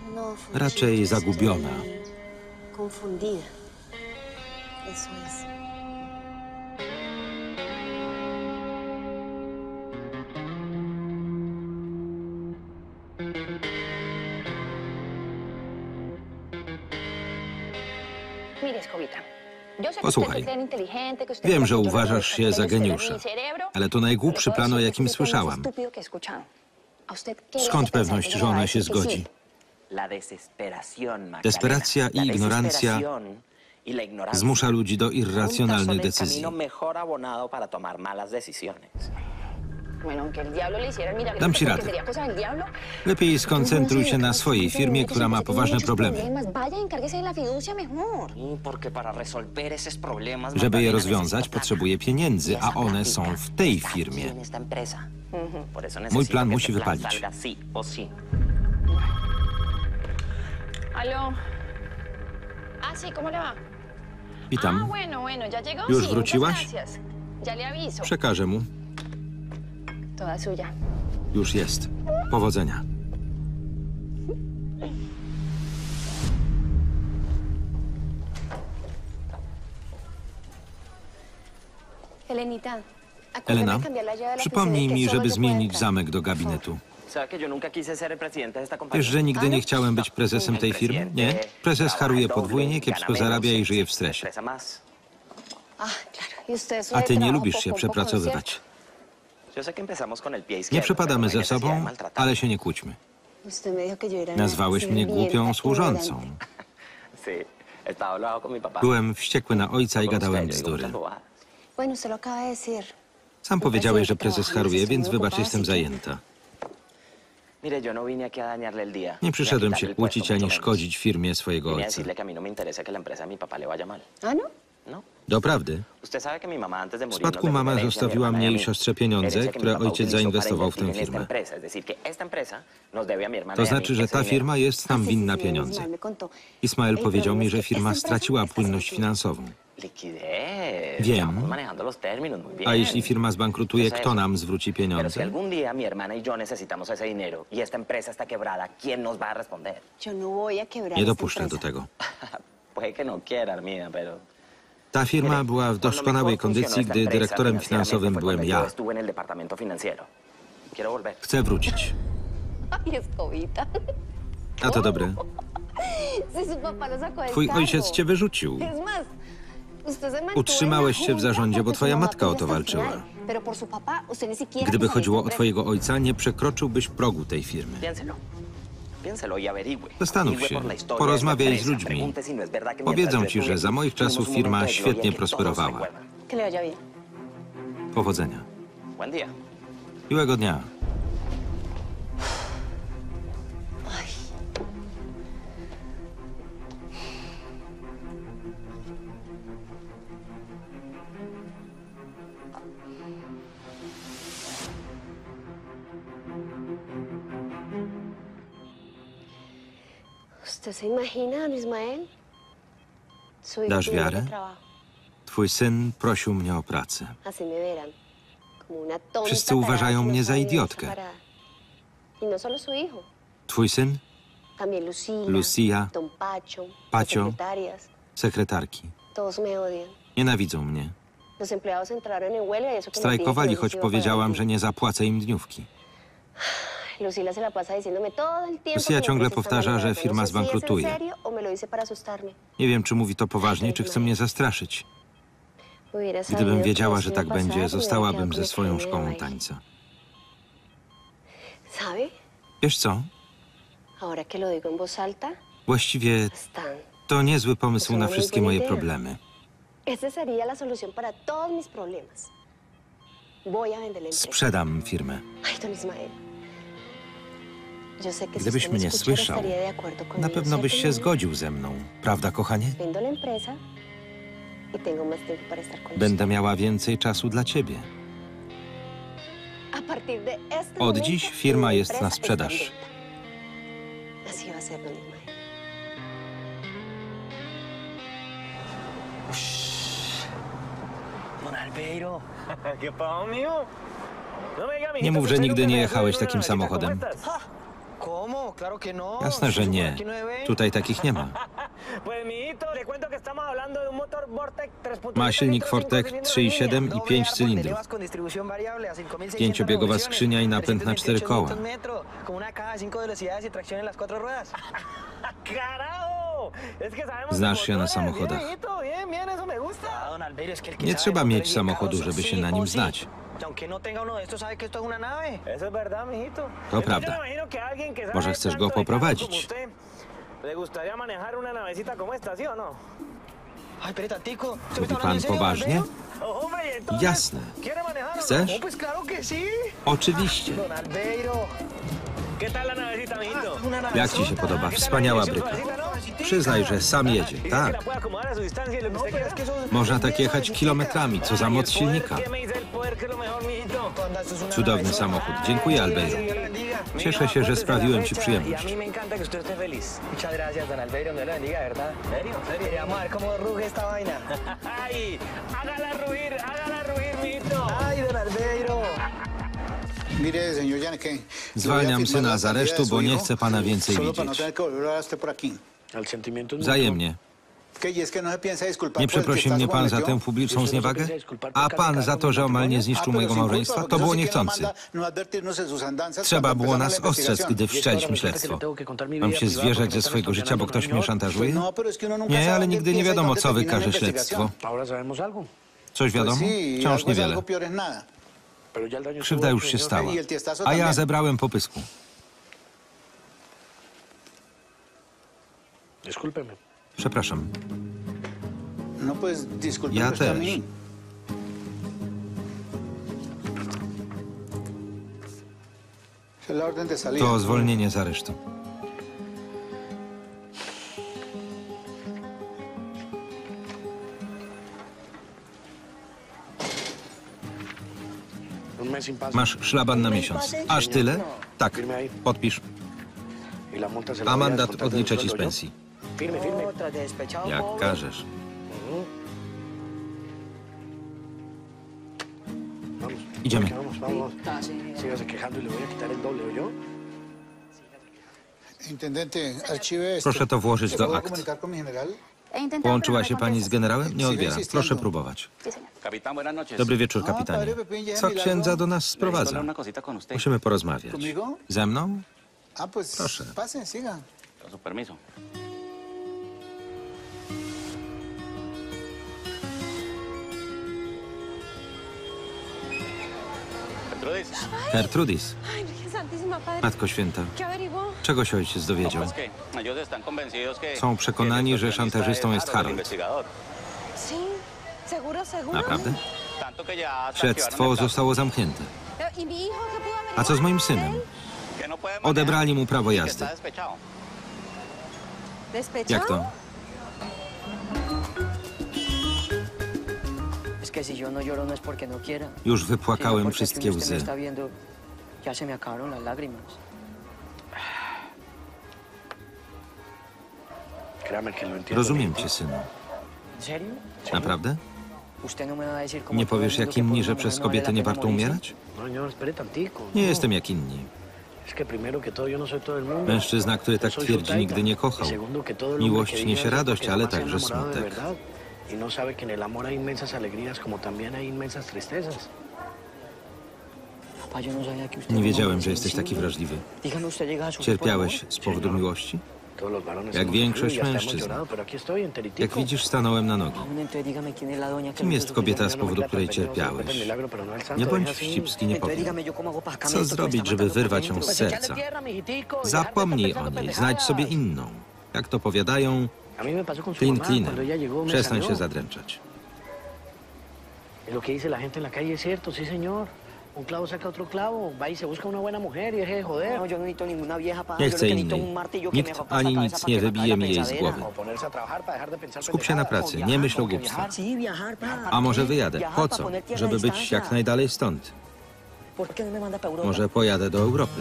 Raczej zagubiona. Posłuchaj, wiem, że uważasz się za geniusza, ale to najgłupszy plan, o jakim słyszałam. Skąd pewność, że ona się zgodzi? Desperacja i ignorancja zmusza ludzi do irracjonalnych decyzji. Dam ci radę. Lepiej skoncentruj się na swojej firmie, która ma poważne problemy. Żeby je rozwiązać, potrzebuję pieniędzy, a one są w tej firmie. Mój plan musi wypalić. Witam. Już wróciłaś? Przekażę mu. Już jest. Powodzenia. Elena, przypomnij mi, żeby zmienić zamek do gabinetu. Wiesz, że nigdy nie chciałem być prezesem tej firmy? Nie? Prezes haruje podwójnie, kiepsko zarabia i żyje w stresie. A ty nie lubisz się przepracowywać. Nie przepadamy ze sobą, ale się nie kłóćmy. Nazwałeś mnie głupią służącą. Byłem wściekły na ojca i gadałem bzdury. Sam powiedziałeś, że prezes haruje, więc wybacz, jestem zajęta. Nie przyszedłem się kłócić ani szkodzić firmie swojego ojca. Doprawdy. W spadku mama zostawiła mnie i siostrze pieniądze, które ojciec zainwestował w tę firmę. To znaczy, że ta firma jest nam winna pieniądze. Ismael powiedział mi, że firma straciła płynność finansową. Wiem. A jeśli firma zbankrutuje, kto nam zwróci pieniądze? Nie dopuszczę do tego. Ta firma była w doskonałej kondycji, gdy dyrektorem finansowym byłem ja. Chcę wrócić. A to dobre. Twój ojciec cię wyrzucił. Utrzymałeś się w zarządzie, bo twoja matka o to walczyła. Gdyby chodziło o twojego ojca, nie przekroczyłbyś progu tej firmy. Zastanów się, porozmawiaj z ludźmi. Powiedzą ci, że za moich czasów firma świetnie prosperowała. Powodzenia. Miłego dnia. Dasz wiarę? Twój syn prosił mnie o pracę. Wszyscy uważają mnie za idiotkę. Twój syn? Lucia, Pacio, sekretarki. Nienawidzą mnie. Strajkowali, choć powiedziałam, że nie zapłacę im dniówki. Lucia ciągle powtarza, że firma zbankrutuje. Nie wiem, czy mówi to poważnie, czy chce mnie zastraszyć. Gdybym wiedziała, że tak będzie, zostałabym ze swoją szkołą tańca. Wiesz co? Właściwie to niezły pomysł na wszystkie moje problemy. Sprzedam firmę. Gdybyś mnie słyszał, na pewno byś się zgodził ze mną. Prawda, kochanie? Będę miała więcej czasu dla ciebie. Od dziś firma jest na sprzedaż. Nie mów, że nigdy nie jechałeś takim samochodem. Jasne, że nie. Tutaj takich nie ma. Ma silnik Fortec 3,7 i 5 cylindrów. 5-biegowa skrzynia i napęd na 4 koła. Znasz się na samochodach. Nie trzeba mieć samochodu, żeby się na nim znać. To prawda. Może chcesz go poprowadzić? Mówi pan poważnie? Jasne. Chcesz? Oczywiście. Jak ci się podoba? Wspaniała bryka. Przyznaj, że sam jedzie. Tak. Można tak jechać kilometrami. Co za moc silnika. Cudowny samochód. Dziękuję, Albeiro. Cieszę się, że sprawiłem ci przyjemność. Zwalniam syna z aresztu, bo nie chcę pana więcej widzieć. Wzajemnie. Nie przeprosi mnie pan za tę publiczną zniewagę? A pan za to, że omal nie zniszczył mojego małżeństwa? To było niechcący. Trzeba było nas ostrzec, gdy wszczęliśmy śledztwo. Mam się zwierzać ze swojego życia, bo ktoś mnie szantażuje? Nie, ale nigdy nie wiadomo, co wykaże śledztwo. Coś wiadomo? Wciąż niewiele. Krzywda już się stała, a ja zebrałem popysku. Przepraszam. Ja też. To zwolnienie z aresztu. Masz szlaban na miesiąc. Aż tyle? Tak. Podpisz. A mandat odliczę ci z pensji. Jak każesz. Idziemy. Proszę to włożyć do akt. Połączyła się pani z generałem? Nie odbieram. Proszę próbować. Dobry wieczór, kapitanie. Co księdza do nas sprowadza? Musimy porozmawiać. Ze mną? Proszę. Gertrudis. Matko Święta, czego się ojciec dowiedział? Są przekonani, że szantażystą jest Harold. Naprawdę? Śledztwo zostało zamknięte. A co z moim synem? Odebrali mu prawo jazdy. Jak to? Już wypłakałem wszystkie łzy. Rozumiem cię, synu. Naprawdę? Nie powiesz jak inni, że przez kobietę nie warto umierać? Nie jestem jak inni. Mężczyzna, który tak twierdzi, nigdy nie kochał. Miłość niesie radość, ale także smutek. Nie wiedziałem, że jesteś taki wrażliwy. Cierpiałeś z powodu miłości? Jak większość mężczyzn. Jak widzisz, stanąłem na nogi. Kim jest kobieta, z powodu której cierpiałeś? Nie bądź wścibski, nie powiem. Co zrobić, żeby wyrwać ją z serca? Zapomnij o niej, znajdź sobie inną. Jak to powiadają, klin klinem. Przestań się zadręczać. Nie chcę innej. Nikt ani nic nie wybije mi jej z głowy. Skup się na pracy, nie myśl o głupstwach. A może wyjadę? Po co? Żeby być jak najdalej stąd. Może pojadę do Europy.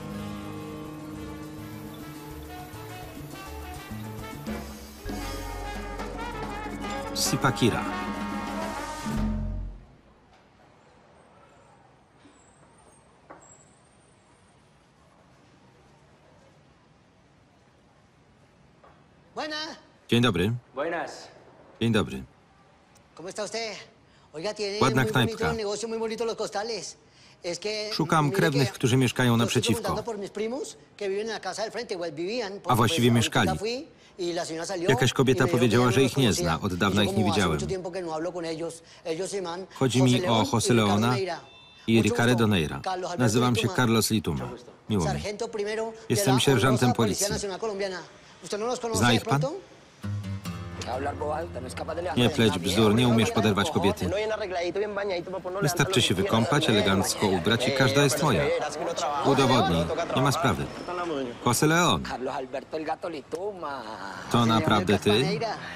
Sipakira. Dzień dobry. Buenas. Dzień dobry. Ładna knajpka. Szukam krewnych, którzy mieszkają naprzeciwko. A właściwie mieszkali. Jakaś kobieta powiedziała, że ich nie zna. Od dawna ich nie widziałem. Chodzi mi o José Leona i Ricardo Neira. Nazywam się Carlos Lituma. Miło mi. Jestem sierżantem policji. Zna ich pan? Nie pleć bzdur, nie umiesz poderwać kobiety. Wystarczy się wykąpać, elegancko ubrać i każda jest twoja. Udowodnij, nie ma sprawy. José León. To naprawdę ty?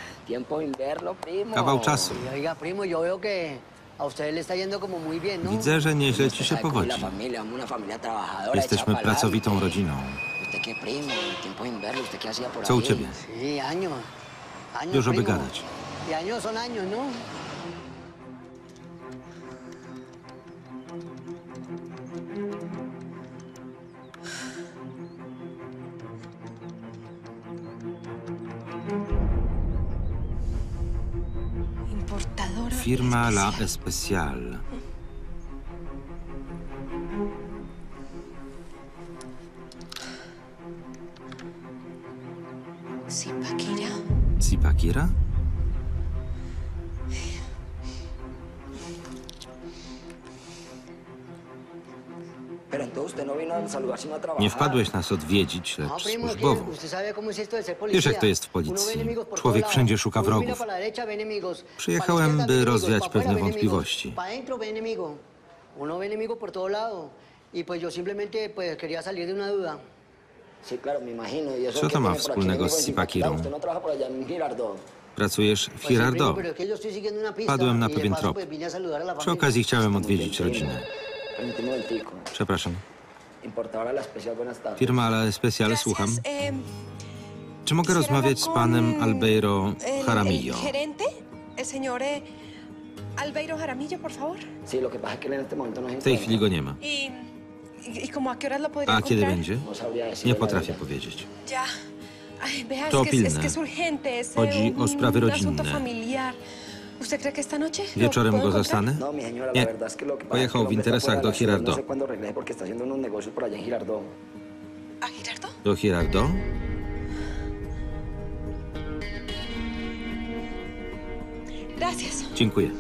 Kawał czasu. Widzę, że nieźle ci się powodzi. Jesteśmy pracowitą rodziną. Co u ciebie? Dużo by gadać. Firma La Especial. Zipaquira? Nie wpadłeś nas odwiedzić, lecz służbowo. Wiesz, jak to jest w policji. Człowiek wszędzie szuka wrogów. Przyjechałem, by rozwiać pewne wątpliwości. Co to ma wspólnego z Zipaquirą? Pracujesz w Girardot. Padłem na pewien trop. Przy okazji chciałem odwiedzić rodzinę. Przepraszam. Firma La Especial, słucham. Czy mogę rozmawiać z panem Albeiro Jaramillo? W tej chwili go nie ma. A kiedy będzie? Nie potrafię powiedzieć. To pilne. Chodzi o sprawy rodzinne. Wieczorem go zastanę? Nie. Pojechał w interesach do Girardot. Do Girardot? Dziękuję.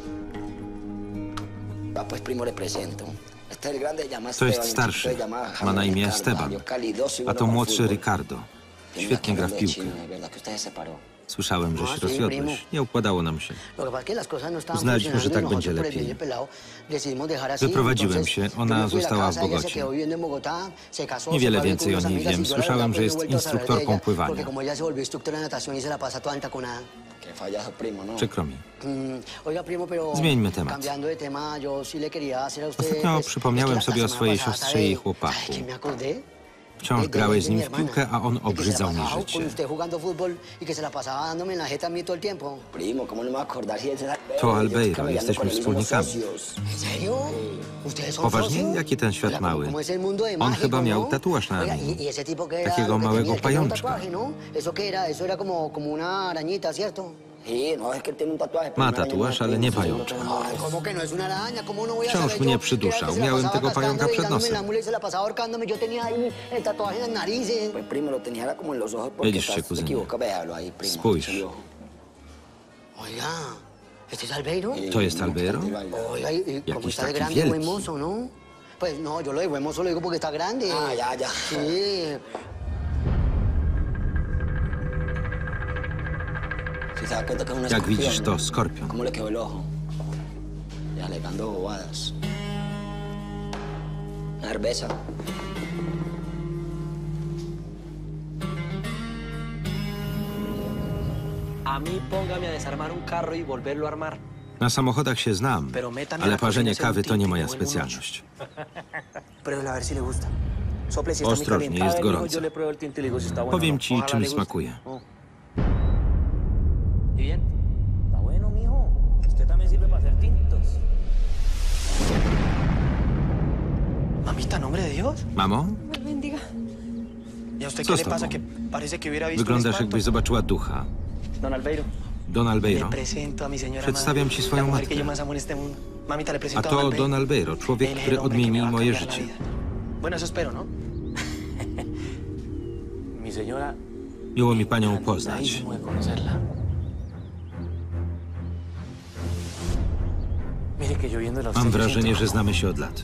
To jest starszy. Ma na imię Esteban. A to młodszy Ricardo. Świetnie gra w piłkę. Słyszałem, że się rozwiodłeś. Nie układało nam się. Uznaliśmy, że tak będzie lepiej. Wyprowadziłem się. Ona została w Bogocie. Niewiele więcej o niej wiem. Słyszałem, że jest instruktorką pływania. Przykro mi. Zmieńmy temat. Ostatnio przypomniałem sobie o swojej siostrze i jej chłopaku. Wciąż grałeś z nim w piłkę, a on obrzydzał mi życie. To Albeiro, jesteśmy wspólnikami. Poważnie? Jaki ten świat mały? On chyba miał tatuaż na ramieniu. Takiego małego pajączka. Ma tatuaż, ale nie pajączka. Wciąż mnie przyduszał. Miałem tego pająka przed nosem. Mylisz się, kuzynie. Spójrz. To jest Albeiro? Jakiś taki wielki. Jak widzisz, to skorpion. Na samochodach się znam, ale parzenie kawy to nie moja specjalność. Ostrożnie, jest gorąco. Powiem ci, czym smakuje. Mamo? Co z tobą? Wyglądasz, jakbyś zobaczyła ducha. Don Albeiro. Przedstawiam ci swoją matkę. A to Don Albeiro, człowiek, który odmieni moje życie. Miło mi panią poznać. Mam wrażenie, że znamy się od lat.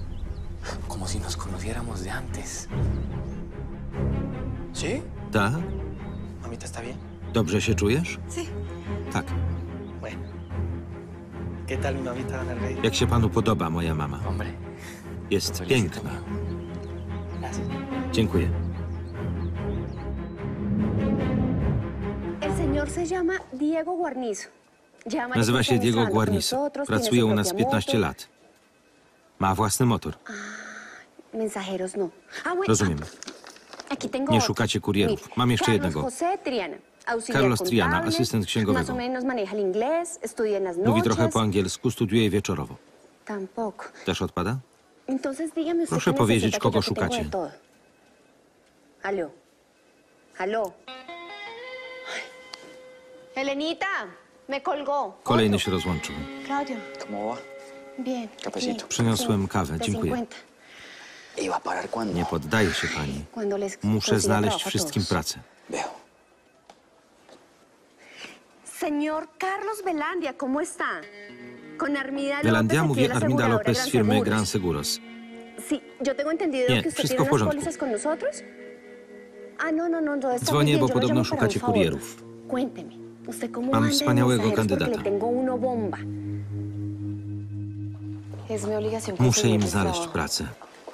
Tak? Dobrze się czujesz? Tak. Jak się panu podoba moja mama? Jest piękna. Dziękuję. Nazywa się Diego Guarnizo. Pracuje u nas 15 lat. Ma własny motor. Rozumiem. Nie szukacie kurierów. Mam jeszcze jednego. Carlos Triana, asystent księgowego. Mówi trochę po angielsku, studiuje wieczorowo. Też odpada? Proszę powiedzieć, kogo szukacie. Helenita, me colgó. Kolejny się rozłączył. Claudio. Bien. Przyniosłem kawę, dziękuję. Nie poddaje się pani. Muszę znaleźć wszystkim pracę. Señor Carlos Velandia, ¿cómo está? Con Armida Velandia, López, mówi aquí en la Armida aseguradora López z firmy Gran Gran Seguros. Sí, yo tengo entendido Nie, que usted wszystko tiene w unas porządku. pólizas con nosotros. No, todo está Dzwonię, muy bien. bo Yo lo podobno llamo para szukacie un favor. kurierów. Cuénteme, ¿usted cómo Mam anda de wspaniałego mensajeros? kandydata. Porque le tengo uno bomba. Es mi obligación Muszę im conseguirles znaleźć trabajo. pracę.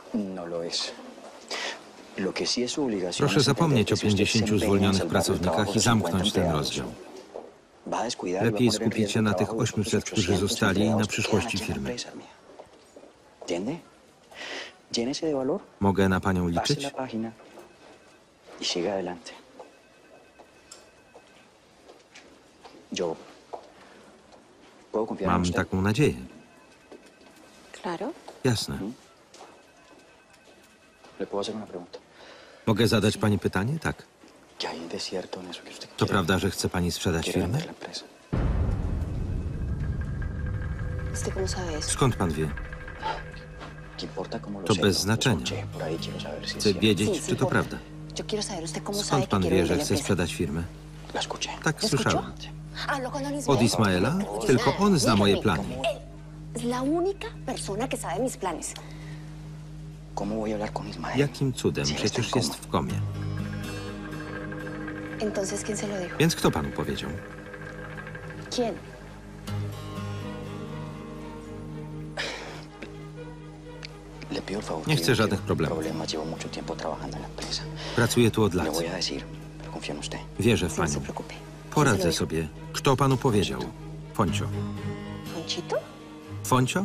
Proszę Proszę zapomnieć o 50 zwolnionych pracownikach i zamknąć ten rozdział. Lepiej skupić się na tych 800, którzy zostali, i na przyszłości firmy. Mogę na panią liczyć? Mam taką nadzieję. Claro. Jasne. Mogę zadać pani pytanie? Tak. To prawda, że chce pani sprzedać firmę? ¿Usted cómo sabe eso? Skąd pan wie? To bez znaczenia. Chcę wiedzieć, czy to prawda. Yo quiero saber usted cómo sabe Skąd que pan quiero wie, vender że la chce empresa. sprzedać firmę? Tak ¿Lo słyszałem. escuchó? Habló con don Od Ismaela? Tylko on zna moje plany. Es la única persona que sabe mis planes. Jakim cudem? Przecież jest w komie. Entonces, ¿quién se lo dijo? Więc kto panu powiedział? ¿Quién? Nie chcę żadnych problemów. Pracuję tu od lat. Wierzę w No se panią. preocupe. Poradzę sobie. Kto panu powiedział? Foncio. ¿Conchito? Foncio?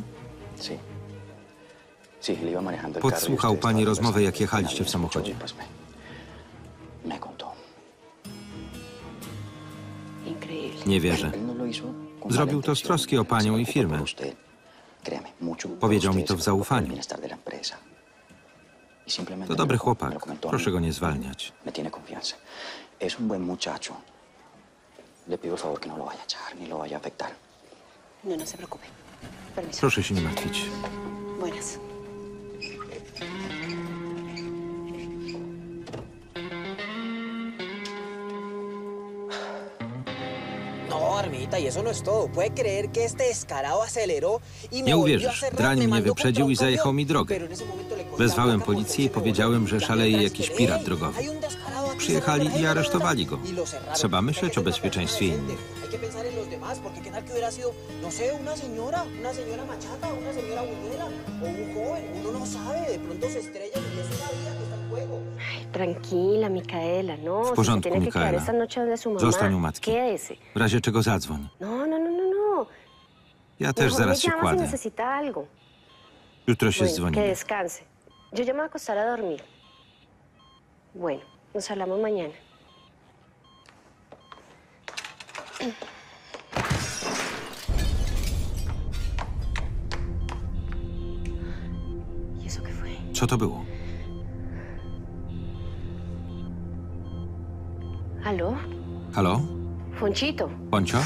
Podsłuchał pani rozmowę, jak jechaliście w samochodzie. Increíble. Nie wierzę. Zrobił to z troski o panią i firmę. Powiedział mi to w zaufaniu. To dobry chłopak. Proszę go nie zwalniać. No se preocupe. Permiso. Proszę się nie martwić. Buenas. No, Armita, y eso no es todo. ¿Puede creer que este descarado aceleró y me Nie volvió a uwierzysz. cerrar? Drań Me mnie mandó wyprzedził contra i un zajechał camión. mi drogę. Pero en ese momento le cogí Wezwałem la placa policję i porque se me powiedziałem, volvió. że Ya szaleje me jakiś transferé. pirat Ey, drogowy. hay un descarado aquí Przyjechali cerrando i la aresztowali go. y lo cerraron. Trzeba myśleć o Porque bezpieczeństwie hay que innych. Hay que pensar en los demás, porque qué tal que hubiera sido, no sé, una señora machata, una señora buñuela, o un joven, uno no sabe, de pronto se estrella y es una vida que está en juego. Ay, tranquila, Micaela, no. W Si se porządku, tiene que quedar Micaela. esta noche donde su mamá. Zostań u matki. Quédese. W razie czego zadzwoń. No. Ja też Mejor zaraz me się llama si kładę. necesita algo. Jutro się Bueno, que dzwonimy. descanse. Yo ya me voy a acostar a dormir. Bueno, nos hablamos mañana. ¿Y eso qué fue? Co to było? ¿Aló? Halo? Fonchito. Poncio?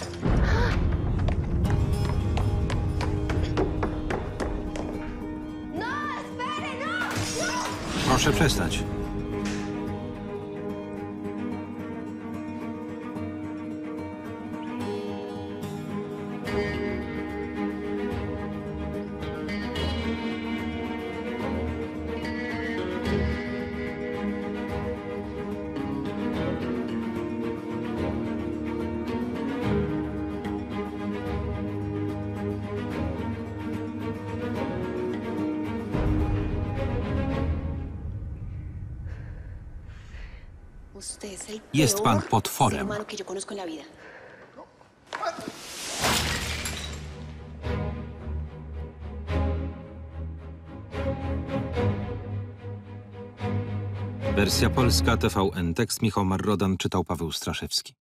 Proszę przestać. Usted es el Jest pan peor potworem. ser humano que yo conozco en la vida. Wersja polska, TVN. Tekst Michał Marrodan, czytał Paweł Straszewski.